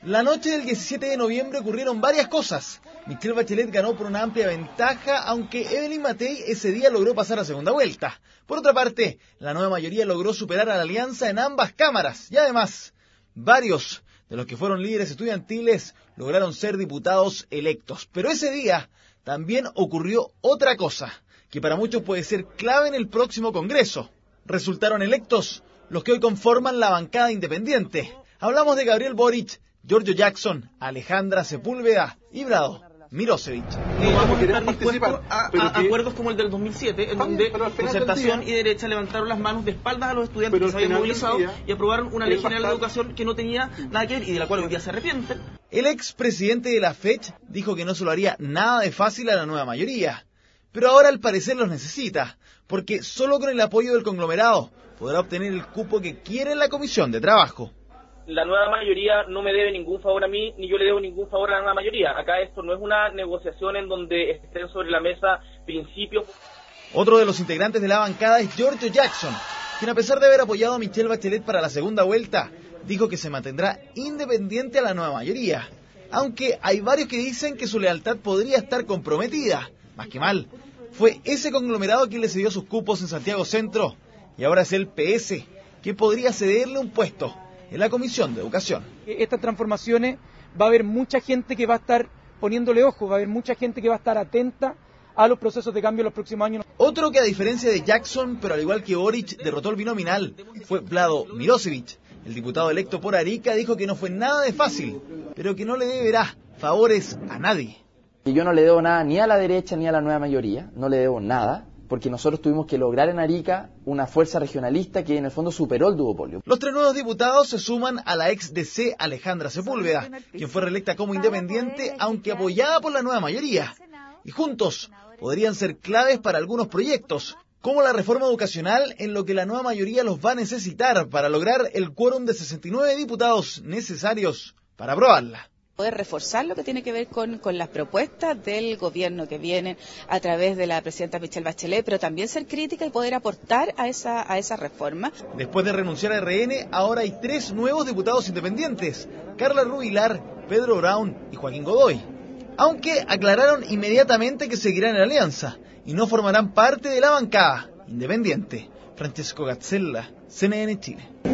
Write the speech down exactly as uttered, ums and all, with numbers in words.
La noche del diecisiete de noviembre ocurrieron varias cosas. Michelle Bachelet ganó por una amplia ventaja, aunque Evelyn Matei ese día logró pasar a segunda vuelta. Por otra parte, la nueva mayoría logró superar a la alianza en ambas cámaras. Y además, varios de los que fueron líderes estudiantiles lograron ser diputados electos. Pero ese día también ocurrió otra cosa, que para muchos puede ser clave en el próximo Congreso. Resultaron electos los que hoy conforman la bancada independiente. Hablamos de Gabriel Boric, Giorgio Jackson, Alejandra Sepúlveda y Vlado Mirosevic. No vamos a estar dispuestos a, a acuerdos como el del dos mil siete, en donde Concertación y Derecha levantaron las manos de espaldas a los estudiantes que se habían movilizado y aprobaron una ley general de educación que no tenía nada que ver y de la cual hoy día se arrepienten. El expresidente de la FECH dijo que no se lo haría nada de fácil a la nueva mayoría, pero ahora al parecer los necesita, porque solo con el apoyo del conglomerado podrá obtener el cupo que quiere en la Comisión de Trabajo. La nueva mayoría no me debe ningún favor a mí, ni yo le debo ningún favor a la nueva mayoría. Acá esto no es una negociación en donde estén sobre la mesa principios. Otro de los integrantes de la bancada es Giorgio Jackson, quien a pesar de haber apoyado a Michelle Bachelet para la segunda vuelta, dijo que se mantendrá independiente a la nueva mayoría. Aunque hay varios que dicen que su lealtad podría estar comprometida. Más que mal, fue ese conglomerado quien le cedió sus cupos en Santiago Centro, y ahora es el P S, que podría cederle un puesto en la Comisión de Educación. Estas transformaciones va a haber mucha gente que va a estar poniéndole ojo, va a haber mucha gente que va a estar atenta a los procesos de cambio en los próximos años. Otro que a diferencia de Jackson, pero al igual que Boric, derrotó el binominal, fue Vlado Mirosevic. El diputado electo por Arica dijo que no fue nada de fácil, pero que no le deberá favores a nadie. Yo no le debo nada ni a la derecha ni a la nueva mayoría, no le debo nada, porque nosotros tuvimos que lograr en Arica una fuerza regionalista que en el fondo superó el duopolio. Los tres nuevos diputados se suman a la ex D C Alejandra Sepúlveda, quien fue reelecta como independiente, aunque apoyada por la nueva mayoría. Y juntos podrían ser claves para algunos proyectos, como la reforma educacional, en lo que la nueva mayoría los va a necesitar para lograr el quórum de sesenta y nueve diputados necesarios para aprobarla. Poder reforzar lo que tiene que ver con, con las propuestas del gobierno que vienen a través de la presidenta Michelle Bachelet, pero también ser crítica y poder aportar a esa, a esa reforma. Después de renunciar a R N, ahora hay tres nuevos diputados independientes: Carla Rubilar, Pedro Brown y Joaquín Godoy. Aunque aclararon inmediatamente que seguirán en alianza y no formarán parte de la bancada independiente. Francesco Gazzella, C N N Chile.